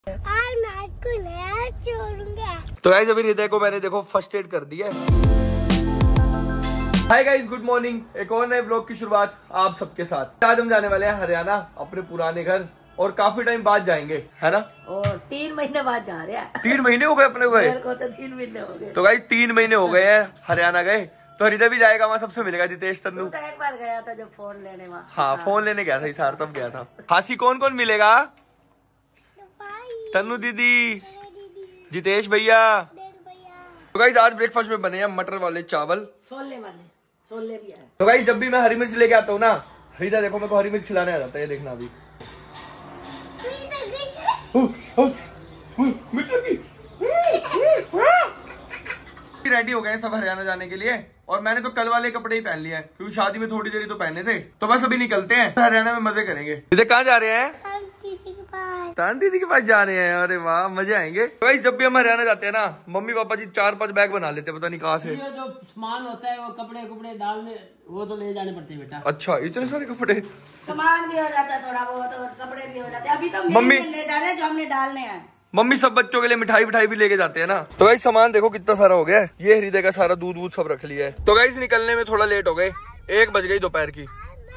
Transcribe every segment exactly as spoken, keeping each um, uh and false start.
आज मैं आपको नया छोड़ूंगा। तो गाइस अभी हृदय को मैंने देखो फर्स्ट एड कर दिया है। Hi guys, good morning. एक और नए ब्लॉग की शुरुआत आप सबके साथ। आज हम जाने वाले हैं हरियाणा, अपने पुराने घर, और काफी टाइम बाद जाएंगे, है ना? और तीन महीने बाद जा रहे हैं। तीन महीने हो गए अपने गए को तो तीन महीने हो गए। तो गाइस तीन महीने हो गए हैं हरियाणा गए। तो हृदय भी जाएगा, वहाँ सबसे मिलेगा जितेश, तन्नू। तो एक बार गया था जब फोन लेने वहाँ। हाँ, फोन लेने गया था इसार, तब गया था। हासी कौन कौन मिलेगा? तन्नू दीदी, जितेश भैया। तो गाइस आज ब्रेकफास्ट में बने हैं मटर वाले चावल, छोले वाले, छोले भी है। तो गाइस जब भी मैं हरी मिर्च लेके आता हूँ ना, हृदय देखो मेरे को हरी मिर्च खिलाने आ जाता है, ये देखना अभी। रेडी हो गए सब हरियाणा जाने के लिए, और मैंने तो कल वाले कपड़े ही पहन लिए हैं क्योंकि शादी में थोड़ी देरी तो पहने थे। तो बस अभी निकलते हैं, हरियाणा में मजे करेंगे। इधर कहाँ जा रहे हैं? तान दीदी के पास जा रहे हैं। अरे वाह, मजे आएंगे। तो गाइस जब भी हम हरियाणा जाते हैं ना, मम्मी पापा जी चार पांच बैग बना लेते हैं, पता नहीं कहाँ से। जो सामान होता है वो कपड़े कपड़े डालने वो तो ले जाने पड़ते हैं बेटा। अच्छा, इतने सारे कपड़े, सामान भी हो जाता है थोड़ा बहुत, और कपड़े भी हो जाते हैं। अभी तो मम्मी ले जाने जो हमने डालने हैं। मम्मी सब बच्चों के लिए मिठाई मिठाई भी लेके जाते हैं ना। तो गाइस सामान देखो कितना सारा हो गया है। ये हृदय का सारा दूध वूध सब रख लिया है। तो गाइस निकलने में थोड़ा लेट हो गए, एक बज गई दोपहर की।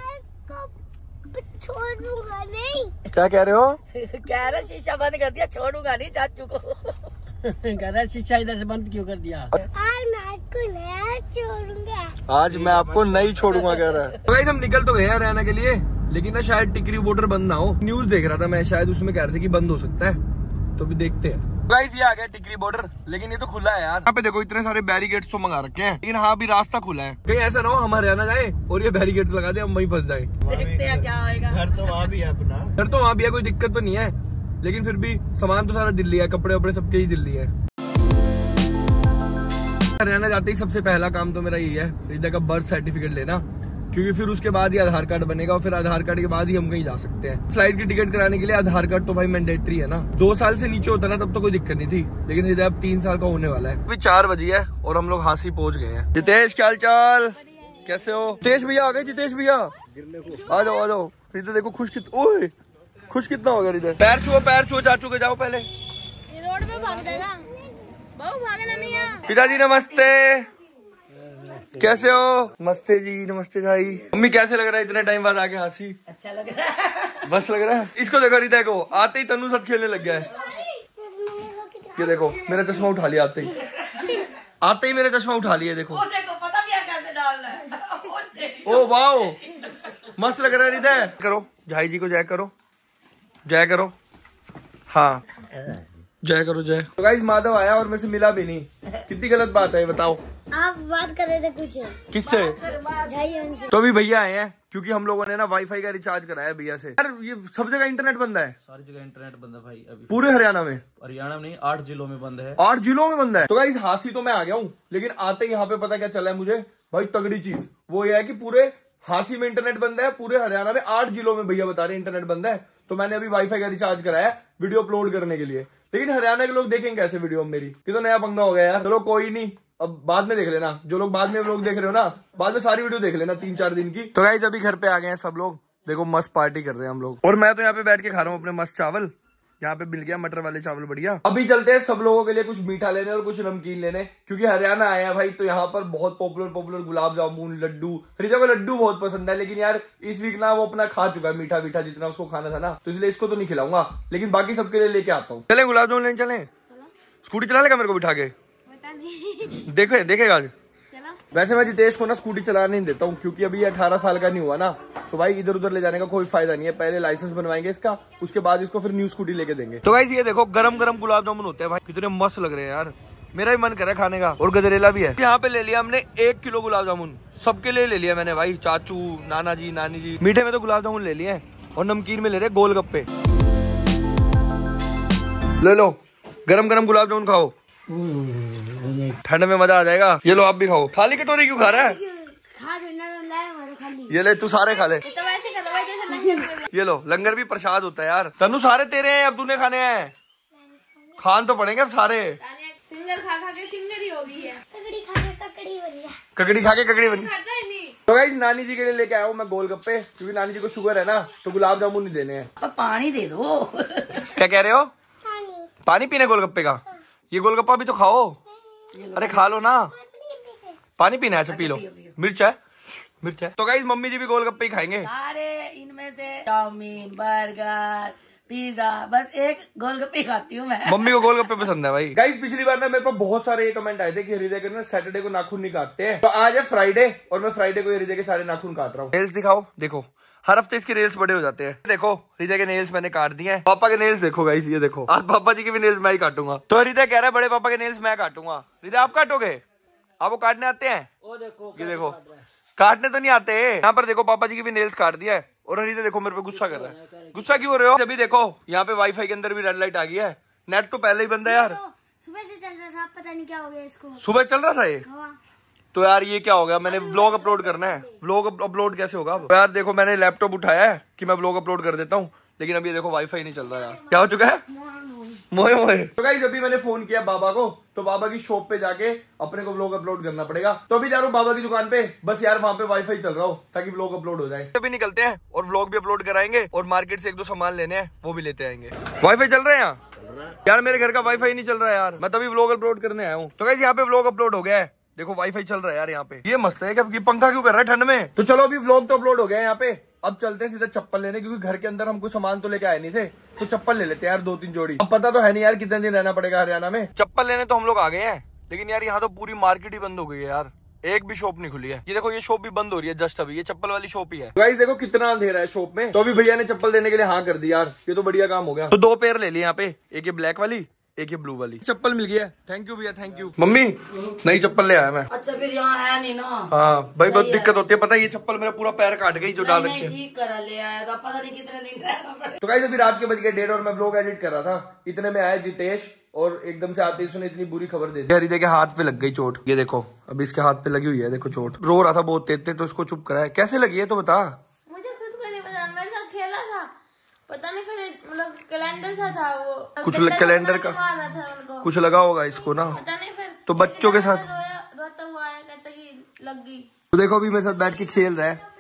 छोड़ूंगा नहीं। क्या कह रहे हो? कह रहे शीशा बंद कर दिया, छोड़ूंगा नहीं चाचू को। कह रहा शीशा इधर से बंद क्यों कर दिया? आज मैं आपको नया छोड़ूंगा। आज मैं आपको नहीं छोड़ूंगा कह रहा है। तो गाइस हम निकल तो गए हरियाणा के लिए, लेकिन ना शायद टिकरी बॉर्डर बंद ना हो। न्यूज देख रहा था मैं, शायद उसमें कह रहे थे कि बंद हो सकता है, तो भी देखते हैं। गाइस ये आ गया टिकरी बॉर्डर, लेकिन ये तो खुला है यार। यहाँ पे देखो इतने सारे बैरिकेड्स तो मंगा रखे हैं, लेकिन हाँ भी रास्ता खुला है। कहीं ऐसा ना हो हम हरियाणा जाए और ये बैरिकेड्स लगा दे, हम वहीं फंस जाए। देखते हैं क्या होएगा। घर तो वहाँ भी है अपना, घर तो वहाँ भी है, कोई दिक्कत तो नहीं है, लेकिन फिर भी सामान तो सारा दिल्ली है, कपड़े वपड़े सबके ही दिल्ली है। हरियाणा जाते ही सबसे पहला काम तो मेरा यही है, हृदय का बर्थ सर्टिफिकेट लेना, क्योंकि फिर उसके बाद ही आधार कार्ड बनेगा, और फिर आधार कार्ड के बाद ही हम कहीं जा सकते हैं। फ्लाइट की टिकट कराने के लिए आधार कार्ड तो भाई मैंडेटरी है ना। दो साल से नीचे होता ना तब तो कोई दिक्कत नहीं थी, लेकिन हृदय अब तीन साल का होने वाला है। अभी चार बजी है और हम लोग हासी पहुंच गए हैं। जितेश क्या हाल चाल, कैसे हो? जितेश भैया आ गए। जितेश भैया आ जाओ आ जाओ। हृदय देखो खुश कितना, ओए खुश कितना हो गया हृदय। पैर छुओ पैर छुओ, चाचू के जाओ पहले। रोड पे भाग देगा, बहुत भागना नहीं है। पिताजी नमस्ते, कैसे हो? नमस्ते जी, नमस्ते भाई। मम्मी कैसे लग रहा है इतने टाइम बाद आके हासी? अच्छा लग रहा है। बस लग रहा है। इसको देखो हृदय को, आते ही तन्नू साथ खेलने लग गया है। ये देखो मेरा चश्मा उठा लिया आते ही, आते ही मेरा चश्मा उठा लिया। देखो वो देखो, पता भी है कैसे डालना है। ओ वाओ, मस्त लग रहा है हृदय। करो झाई जी को जय करो, जय करो। हाँ जय करो जय। तो गाइस माधव आया और मेरे से मिला भी नहीं, कितनी गलत बात है बताओ। आप बात कर रहे थे कुछ किससे? से। तो अभी भैया आए हैं क्योंकि हम लोगों ने ना वाईफाई का रिचार्ज कराया भैया से। यार ये सब जगह इंटरनेट बंद है, सारी जगह इंटरनेट बंद है भाई। अभी पूरे हरियाणा में, हरियाणा में नहीं आठ जिलों में बंद है। आठ जिलों में बंद है। तो गाइस हासी तो मैं आ गया हूँ, लेकिन आते ही यहाँ पे पता क्या चला है मुझे भाई, तगड़ी चीज वो ये है कि पूरे हासी में इंटरनेट बंद है, पूरे हरियाणा में आठ जिलों में भैया बता रहे इंटरनेट बंद है। तो मैंने अभी वाईफाई का रिचार्ज कराया वीडियो अपलोड करने के लिए, लेकिन हरियाणा के लोग देखेंगे कैसे वीडियो मेरी? कि तो नया पंगा हो गया यार। चलो कोई नहीं, अब बाद में देख लेना, जो लोग बाद में लोग देख रहे हो ना, बाद में सारी वीडियो देख लेना तीन चार दिन की। तो गाइस अभी घर पे आ गए हैं सब लोग, देखो मस्त पार्टी कर रहे हैं हम लोग, और मैं तो यहाँ पे बैठ के खा रहा हूँ अपने मस्त चावल। यहाँ पे मिल गया मटर वाले चावल बढ़िया। अभी चलते हैं सब लोगों के लिए कुछ मीठा लेने और कुछ नमकीन लेने, क्योंकि हरियाणा आए हैं भाई, तो यहाँ पर बहुत पॉपुलर पॉपुलर गुलाब जामुन, लड्डू। हृदय को लड्डू बहुत पसंद है, लेकिन यार इस वीक ना वो अपना खा चुका है मीठा मीठा जितना उसको खाना था ना, तो इसलिए इसको तो नहीं खिलाऊंगा, लेकिन बाकी सबके लिए लेके आता हूँ। चले गुलाब जामुन लेने चले? स्कूटी चला लेगा मेरे को बिठा के? देखे देखेगा आज। वैसे मैं जितेश को ना स्कूटी चलाने नहीं देता हूँ, क्योंकि अभी अठारह साल का नहीं हुआ ना, तो भाई इधर उधर ले जाने का कोई फायदा नहीं है। पहले लाइसेंस बनवाएंगे इसका, उसके बाद इसको फिर न्यू स्कूटी लेके देंगे। तो गाइस ये देखो गरम गरम गुलाब जामुन होते हैं भाई, कितने मस्त लग रहे हैं यार, मेरा भी मन कर रहा है खाने का। और गजरेला भी है। यहाँ पे ले लिया हमने एक किलो गुलाब जामुन, सबके लिए ले लिया मैंने भाई, चाचू, नाना जी, नानी जी। मीठे में तो गुलाब जामुन ले लिए, और नमकीन में ले रहे गोलगप्पे। ले लो गरम गरम गुलाब जामुन खाओ, ठंड में मजा आ जाएगा। ये लो आप भी खाओ। खाली कटोरी क्यों खा रहा है? खा खाली। ये ले तू सारे खा ले। तो वैसे कर दो जैसे लंगर। ये लो लंगर भी प्रसाद होता है यार। तन्नू सारे तेरे हैं, अब तूने खाने हैं, खान तो पड़ेंगे अब सारे। सिंगर खा खा के सिंगर ही हो गई है। ककड़ी खा के ककड़ी बन गया। ककड़ी खा के ककड़ी बन खाता ही नहीं। तो गाइस नानी जी के लिए लेके आया हूँ मैं गोलगप्पे, क्योंकि नानी जी को शुगर है ना, तो गुलाब जामुन नहीं देने हैं। पानी दे दो। क्या कह रहे हो? पानी पीने गोलगप्पे का? ये गोलगप्पा भी तो खाओ। अरे खा लो ना। पानी पीना है? अच्छा पी लो। मिर्च है? मिर्च है तो गाइस मम्मी जी भी गोलगप्पे ही खाएंगे। सारे इनमें से चाउमीन, बर्गर, पिज्जा, बस एक गोलगप्पे खाती हूँ मैं। मम्मी को गोलगप्पे पसंद है भाई। गाइस पिछली बार ना मेरे पास बहुत सारे ये कमेंट आए थे कि हृदय के ना सैटरडे को नाखून नहीं काटते हैं, तो आज है फ्राइडे और मैं फ्राइडे को हृदय के सारे नाखून काट रहा हूँ। नेल्स दिखाओ। देखो हर हफ्ते इसके नेल्स बड़े हो जाते हैं। देखो हृदय के नेल्स मैंने काट दिए हैं। पापा के नेल्स देखो गाइस, ये देखो। आज पापा जी के भी नेल्स मैं ही काटूंगा। तो हृदय कह रहा है बड़े पापा के नेल्स मैं काटूंगा। हृदय आप काटोगे? आपको काटने आते हैं? वो देखो ये देखो काटने तो नहीं आते। यहाँ पर देखो पापा जी की भी नेल्स काट दिया है और हृदय देखो मेरे पे गुस्सा कर रहा है। गुस्सा क्यों हो रहे हो? अभी देखो यहाँ पे वाईफाई के अंदर भी रेड लाइट आ गई है। नेट तो पहले ही बंद है यार। सुबह से चल रहा था, पता नहीं क्या हो गया इसको। सुबह चल रहा था ये? हाँ। तो यार ये क्या हो गया? मैंने व्लॉग अपलोड करना है। व्लॉग अपलोड कैसे होगा? तो यार देखो मैंने लैपटॉप उठाया है कि मैं व्लॉग अपलोड कर देता हूँ, लेकिन अब ये देखो वाईफाई नहीं चल रहा यार। क्या हो चुका है? मोए मोए। तो गाइस अभी मैंने फोन किया बाबा को, तो बाबा की शॉप पे जाके अपने को व्लॉग अपलोड करना पड़ेगा। तो अभी जा रहा हूँ बाबा की दुकान पे, बस यार वहाँ पे वाईफाई चल रहा हो ताकि व्लॉग अपलोड हो जाए। अभी निकलते हैं और व्लॉग भी अपलोड कराएंगे और मार्केट से एक दो सामान लेने हैं, वो भी लेते आएंगे। वाईफाई चल रहा है यहाँ? यार मेरे घर का वाईफाई नहीं चल रहा है यार, मैं तभी व्लॉग अपलोड करने आया हूँ। तो गाइस यहाँ पे व्लॉग अपलोड हो गया है। देखो वाईफाई चल रहा है यार यहाँ पे। ये मस्त है। क्या पंखा क्यों कर रहा है ठंड में? तो चलो अभी व्लॉग तो अपलोड हो गया है यहाँ पे। अब चलते हैं सीधा चप्पल लेने, क्योंकि घर के अंदर हम कोई सामान तो लेके आए नहीं थे, तो चप्पल ले लेते हैं यार दो तीन जोड़ी। अब पता तो है नहीं यार कितने दिन रहना पड़ेगा हरियाणा में। चप्पल लेने तो हम लोग आ गए हैं, लेकिन यार यहाँ तो पूरी मार्केट ही बंद हो गई है यार। एक भी शॉप नहीं खुली है। ये देखो ये शॉप भी बंद हो रही है जस्ट अभी। ये चप्पल वाली शॉप ही है। गाइस देखो कितना अंधेरा है शॉप में। तो अभी भैया ने चप्पल देने के लिए हाँ कर दी यार। ये तो बढ़िया काम हो गया। तो दो पेयर ले लिए यहाँ पे, एक ये ब्लैक वाली, एक ये ब्लू वाली। चप्पल मिल गया। थैंक यू भैया, थैंक यू। मम्मी नई चप्पल ले आया मैं। अच्छा फिर यहाँ है नहीं ना। हाँ भाई बहुत दिक्कत होती है, पता है ये चप्पल मेरा पूरा पैर काट गई जो डाल रखी है। ठीक करा ले आया था, पता नहीं कितने दिन रहना पड़े। तो गाइस अभी रात के बज गए डेढ़ और मैं व्लॉग एडिट कर रहा था। इतने में आया जितेश और एकदम से आते ही इतनी बुरी खबर दे दी। हृदय के हाथ पे लग गई चोट। ये देखो अभी इसके हाथ पे लगी हुई है, देखो चोट। रो रहा था बहुत तेज तेज, तो इसको चुप कराया। कैसे लगी है तो बता। मुझे खुद को नहीं पता, मेरे साथ खेला था, पता नहीं फिर मतलब कैलेंडर सा था वो, कुछ कैलेंडर का मारा था उनको, कुछ लगा होगा इसको ना, पता नहीं। फिर तो बच्चों के साथ रोता हुआ आया, कहता कि लग गई। तो देखो अभी मेरे साथ बैठ के खेल रहा है।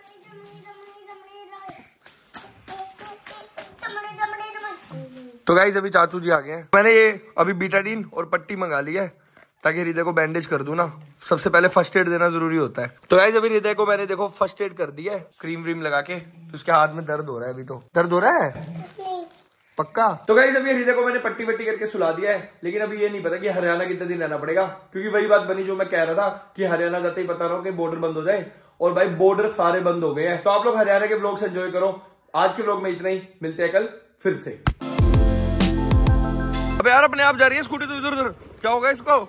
तो गाइस अभी चाचू जी आ गए हैं। मैंने ये अभी बीटाडीन और पट्टी मंगा ली है ताकि हृदय को बैंडेज कर दूं ना। सबसे पहले फर्स्ट एड देना जरूरी होता है। तो गाइस अभी हृदय को मैंने देखो फर्स्ट एड कर दिया है क्रीम व्रीम लगा के। तो उसके हाथ में दर्द हो रहा है अभी। तो दर्द हो रहा है पक्का? तो गाइस अभी हृदय को मैंने पट्टी वट्टी करके सुला दिया है, लेकिन अभी ये नहीं पता कि हरियाणा कितने दिन रहना पड़ेगा, क्योंकि वही बात बनी जो मैं कह रहा था कि हरियाणा जाते ही पता रहा कि बॉर्डर बंद हो जाए। और भाई बॉर्डर सारे बंद हो गए हैं। तो आप लोग हरियाणा के ब्लॉग से एंजॉय करो। आज के ब्लॉग में इतना ही, मिलते हैं कल फिर से। अबे यार अपने आप जा रही है स्कूटी तो इधर उधर, क्या होगा इसको?